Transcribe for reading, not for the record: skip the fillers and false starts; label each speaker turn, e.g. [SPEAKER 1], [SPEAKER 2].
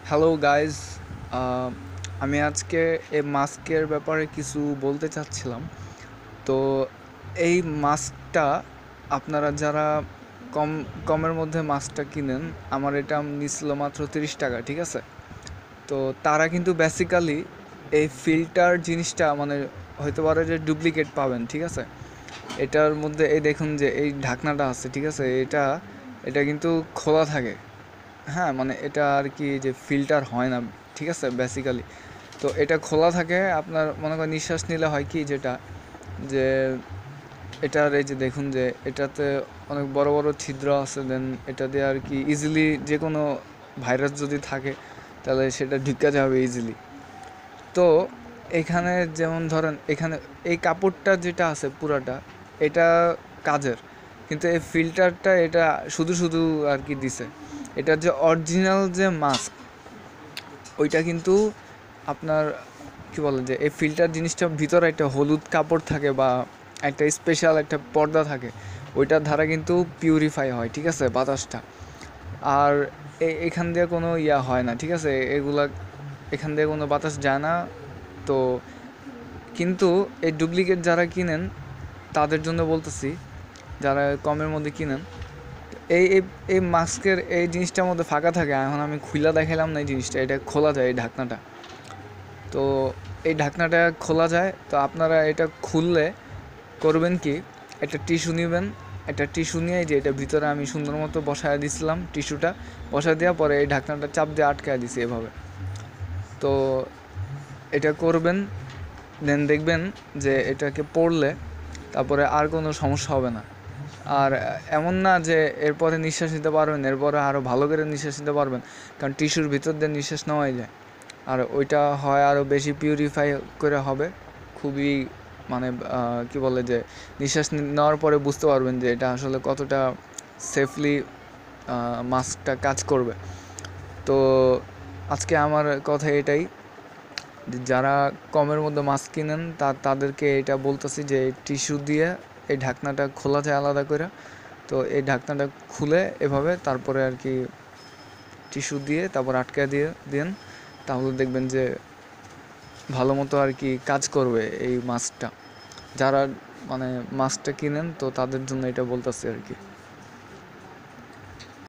[SPEAKER 1] Hello guys, আমি আজকে এই মাস্কের ব্যাপারে কিছু বলতে চাচ্ছিলাম। তো এই মাস্কটা আপনারা যারা কম কমের মধ্যে মাস্কটা কিনেন, আমার এটা নিছিল মাত্র 30 টাকা, ঠিক আছে? তো তারা কিন্তু বেসিক্যালি এই ফিল্টার জিনিসটা মানে হতে পারে যে ডুপ্লিকেট পাবেন, ঠিক আছে? এটার মধ্যে এই দেখুন যে এই ঢাকনাটা আছে, ঠিক আছে? এটা এটা কিন্তু খোলা থাকে। হ্যাঁ, মানে এটা আর কি যে ফিল্টার হয় না, ঠিক আছে, বেসিক্যালি। তো এটা খোলা থাকে, আপনার মনে করেন নিঃশ্বাস নিলে হয় কি যেটা যে এটার এই যে দেখুন যে এটাতে অনেক বড় বড় ছিদ্র আছে, দেন এটা দিয়ে আর কি ইজিলি যে কোনো ভাইরাস যদি থাকে তাহলে সেটা ঢুকে যাবে ইজিলি। তো এখানে যেমন ধরেন এখানে এই কাপড়টা যেটা আছে পুরাটা এটা কাজের, কিন্তু এই ফিল্টারটা এটা শুধু শুধু আর কি দিছে। এটার যে অরিজিনাল যে মাস্ক ওইটা কিন্তু আপনার কি বলে যে এই ফিল্টার জিনিসটার ভিতরে একটা হলুদ কাপড় থাকে বা একটা স্পেশাল একটা পর্দা থাকে, ওইটার দ্বারা কিন্তু পিউরিফাই হয়, ঠিক আছে, বাতাসটা। আর এখান দিয়ে কোনো হয় না, ঠিক আছে, এগুলা এখান দিয়ে কোনো বাতাস যায় না। তো কিন্তু এই ডুপ্লিকেট যারা কিনেন তাদের জন্য বলতেছি, যারা কমের মধ্যে কিনেন, এই এই এই মাস্কের এই জিনিসটার মধ্যে ফাঁকা থাকে। এখন আমি খুইলা দেখাইলাম না, এই জিনিসটা এটা খোলা যায়, এই ঢাকনাটা। তো এই ঢাকনাটা খোলা যায়, তো আপনারা এটা খুললে করবেন কি, একটা টিস্যু নেবেন। একটা টিস্যু নিয়ে যে এটা ভিতরে আমি সুন্দর মতো বসায় দিছিলাম, টিস্যুটা বসায় দেওয়ার পরে এই ঢাকনাটা চাপ দিয়ে আটকায় দিছি এভাবে। তো এটা করবেন, দেন দেখবেন যে এটাকে পড়লে তারপরে আর কোনো সমস্যা হবে না। আর এমন না যে এরপরে নিঃশ্বাস নিতে পারবেন, এরপরে আরও ভালো করে নিঃশ্বাস নিতে পারবেন, কারণ টিস্যুর ভিতর দিয়ে নিঃশ্বাস নেওয়াই যায়। আর ওইটা হয় আরও বেশি পিউরিফাই করে হবে, খুবই মানে কি বলে যে নিঃশ্বাস নেওয়ার পরে বুঝতে পারবেন যে এটা আসলে কতটা সেফলি মাস্কটা কাজ করবে। তো আজকে আমার কথা এটাই, যারা কমের মধ্যে মাস্ক কিনেন তাদেরকে এটা বলতেছি যে টিস্যু দিয়ে এই ঢাকনাটা খোলা যায় আলাদা করে। তো এই ঢাকনাটা খুলে এভাবে তারপরে আর কি টিস্যু দিয়ে তারপর আটকে দিয়ে দেন, তাহলে দেখবেন যে ভালো মতো আর কি কাজ করবে এই মাস্কটা। যারা মানে মাস্কটা কিনেন তো তাদের জন্য এটা বলতেছি আর কি।